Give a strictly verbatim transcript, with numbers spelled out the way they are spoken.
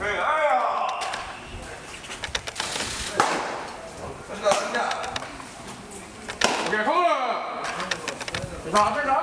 오케이, 아야. 간다, 간다. 오케이, 콜! 자, 앞에 가.